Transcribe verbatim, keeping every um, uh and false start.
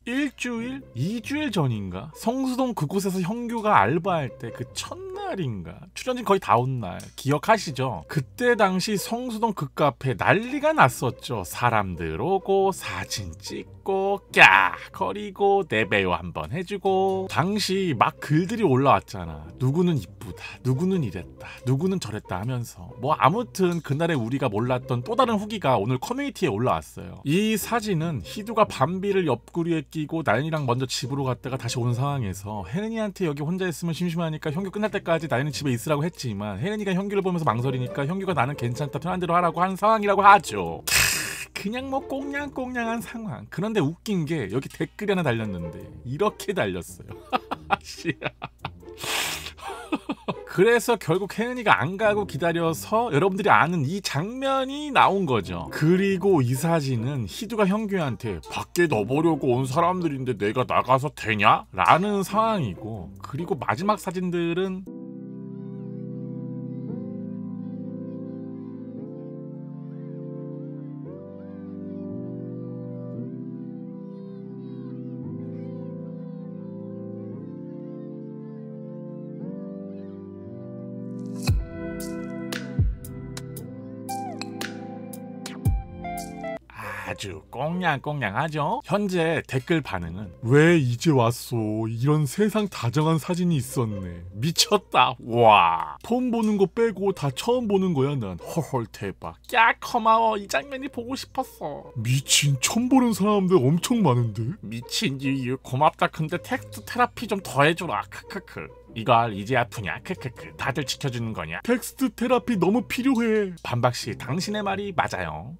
일주일? 이주일 전인가? 성수동 그곳에서 형규가 알바할 때 그 첫날인가? 출연진 거의 다 온 날 기억하시죠? 그때 당시 성수동 그 카페 난리가 났었죠. 사람들 오고 사진 찍고 까 거리고 내 배우 한번 해주고 당시 막 글들이 올라왔잖아. 누구는 이쁘다, 누구는 이랬다, 누구는 저랬다 하면서 뭐 아무튼 그날에 우리가 몰랐던 또 다른 후기가 오늘 커뮤니티에 올라왔어요. 이 사진은 희두가 밤비를 옆구리에 끼고 나연이랑 먼저 집으로 갔다가 다시 온 상황에서 혜은이한테 여기 혼자 있으면 심심하니까 형규 끝날 때까지 나연이 집에 있으라고 했지만 혜은이가 형규를 보면서 망설이니까 형규가 나는 괜찮다 편한 대로 하라고 하는 상황이라고 하죠. 그냥 뭐 꽁냥꽁냥한 상황. 그런데 웃긴 게 여기 댓글이 하나 달렸는데 이렇게 달렸어요. 그래서 결국 혜은이가 안 가고 기다려서 여러분들이 아는 이 장면이 나온 거죠. 그리고 이 사진은 희두가 형규한테 밖에 넣어보려고 온 사람들인데 내가 나가서 되냐? 라는 상황이고, 그리고 마지막 사진들은 아주 꽁냥꽁냥하죠. 현재 댓글 반응은 왜 이제 왔어, 이런 세상 다정한 사진이 있었네, 미쳤다, 와 폰 보는 거 빼고 다 처음 보는 거야 난, 헐헐 대박, 야 고마워, 이 장면이 보고 싶었어, 미친, 처음 보는 사람들 엄청 많은데, 미친 유유 고맙다, 근데 텍스트 테라피 좀 더 해줘라, 크크크, 이걸 이제 아프냐, 크크크, 다들 지켜주는 거냐, 텍스트 테라피 너무 필요해. 반박씨 당신의 말이 맞아요.